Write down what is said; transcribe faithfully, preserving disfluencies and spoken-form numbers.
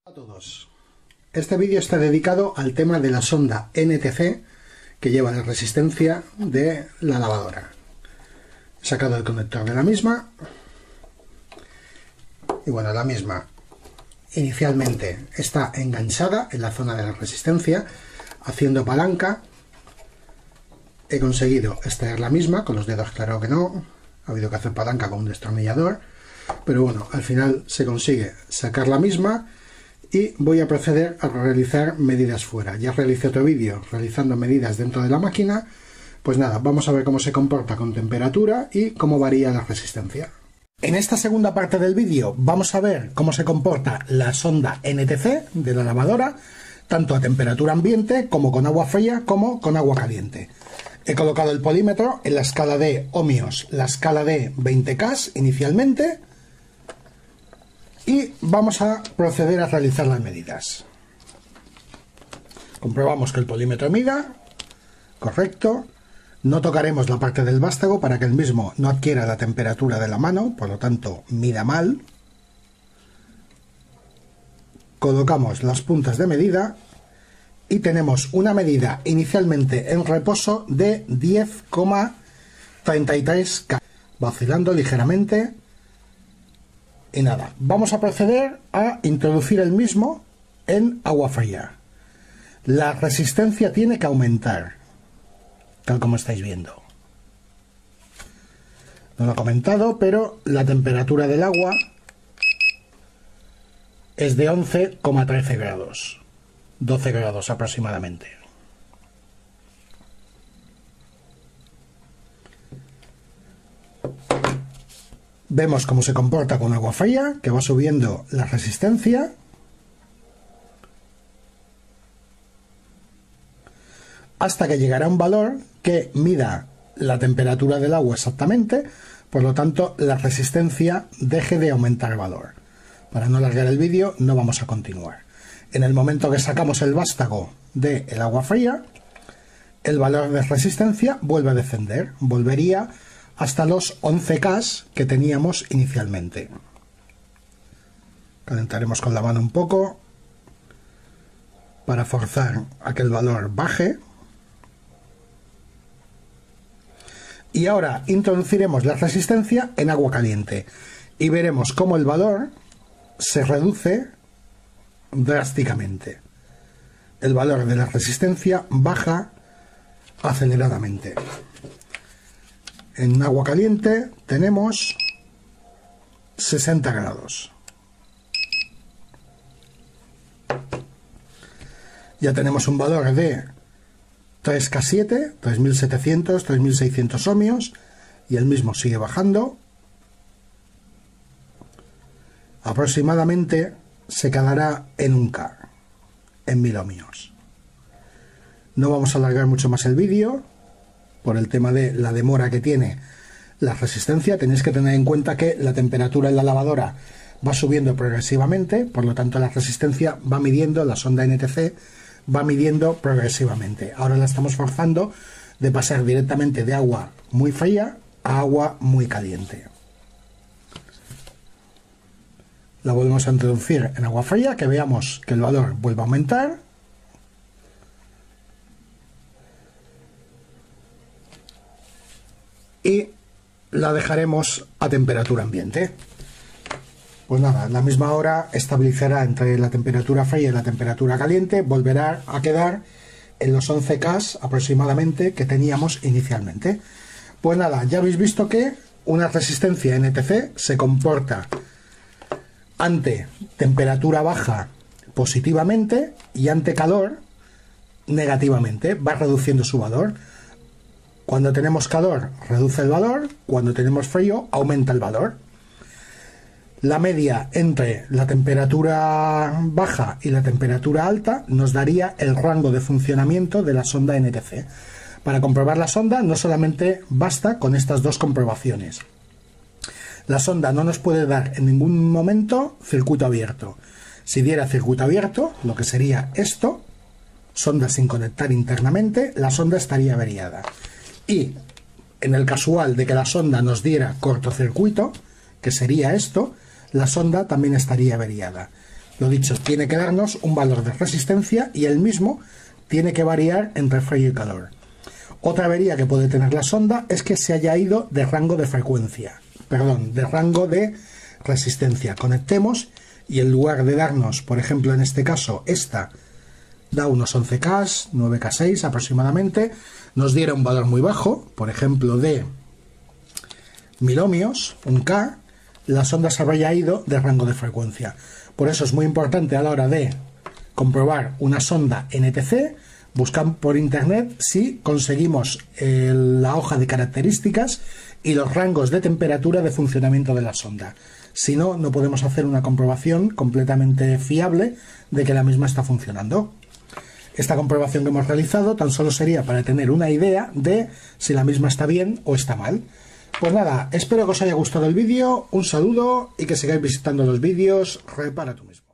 Hola a todos. Este vídeo está dedicado al tema de la sonda N T C que lleva la resistencia de la lavadora. He sacado el conector de la misma y bueno, la misma inicialmente está enganchada en la zona de la resistencia haciendo palanca. He conseguido extraer la misma con los dedos, claro que no, ha habido que hacer palanca con un destornillador, pero bueno, al final se consigue sacar la misma. Y voy a proceder a realizar medidas fuera. Ya realicé otro vídeo realizando medidas dentro de la máquina. Pues nada, vamos a ver cómo se comporta con temperatura y cómo varía la resistencia. En esta segunda parte del vídeo vamos a ver cómo se comporta la sonda N T C de la lavadora, tanto a temperatura ambiente como con agua fría como con agua caliente. He colocado el polímetro en la escala de ohmios, la escala de veinte K inicialmente. Y vamos a proceder a realizar las medidas. Comprobamos que el polímetro mida, correcto. No tocaremos la parte del vástago para que el mismo no adquiera la temperatura de la mano, por lo tanto mida mal. Colocamos las puntas de medida y tenemos una medida inicialmente en reposo de diez coma treinta y tres K, vacilando ligeramente. Y nada, vamos a proceder a introducir el mismo en agua fría. La resistencia tiene que aumentar, tal como estáis viendo. No lo he comentado, pero la temperatura del agua es de once coma trece grados, doce grados aproximadamente. Vemos cómo se comporta con agua fría, que va subiendo la resistencia. Hasta que llegará a un valor que mida la temperatura del agua exactamente, por lo tanto la resistencia deje de aumentar el valor. Para no alargar el vídeo no vamos a continuar. En el momento que sacamos el vástago del agua fría, el valor de resistencia vuelve a descender, volvería hasta los once K que teníamos inicialmente. Calentaremos con la mano un poco para forzar a que el valor baje. Y ahora introduciremos la resistencia en agua caliente y veremos cómo el valor se reduce drásticamente. El valor de la resistencia baja aceleradamente. En agua caliente tenemos sesenta grados. Ya tenemos un valor de tres K siete, tres mil setecientos, tres mil seiscientos ohmios, y el mismo sigue bajando. Aproximadamente se quedará en un K, en mil ohmios. No vamos a alargar mucho más el vídeo por el tema de la demora que tiene la resistencia. Tenéis que tener en cuenta que la temperatura en la lavadora va subiendo progresivamente, por lo tanto la resistencia va midiendo, la sonda N T C va midiendo progresivamente. Ahora la estamos forzando de pasar directamente de agua muy fría a agua muy caliente. La volvemos a introducir en agua fría, que veamos que el valor vuelve a aumentar. Y la dejaremos a temperatura ambiente. Pues nada, a la misma hora estabilizará entre la temperatura fría y la temperatura caliente, volverá a quedar en los once K aproximadamente que teníamos inicialmente. Pues nada, ya habéis visto que una resistencia N T C se comporta ante temperatura baja positivamente y ante calor negativamente, va reduciendo su valor. Cuando tenemos calor reduce el valor, cuando tenemos frío aumenta el valor. La media entre la temperatura baja y la temperatura alta nos daría el rango de funcionamiento de la sonda N T C. Para comprobar la sonda no solamente basta con estas dos comprobaciones. La sonda no nos puede dar en ningún momento circuito abierto. Si diera circuito abierto, lo que sería esto, sonda sin conectar internamente, la sonda estaría averiada. Y en el casual de que la sonda nos diera cortocircuito, que sería esto, la sonda también estaría averiada. Lo dicho, tiene que darnos un valor de resistencia y el mismo tiene que variar entre frío y calor. Otra avería que puede tener la sonda es que se haya ido de rango de frecuencia, perdón, de rango de resistencia. Conectemos y en lugar de darnos, por ejemplo, en este caso, esta da unos once K, nueve K seis aproximadamente, nos diera un valor muy bajo, por ejemplo, de mil ohmios, un K, la sonda se habría ido de rango de frecuencia. Por eso es muy importante a la hora de comprobar una sonda N T C, buscar por internet si conseguimos eh, la hoja de características y los rangos de temperatura de funcionamiento de la sonda. Si no, no podemos hacer una comprobación completamente fiable de que la misma está funcionando. Esta comprobación que hemos realizado tan solo sería para tener una idea de si la misma está bien o está mal. Pues nada, espero que os haya gustado el vídeo, un saludo y que sigáis visitando los vídeos Repara tú mismo.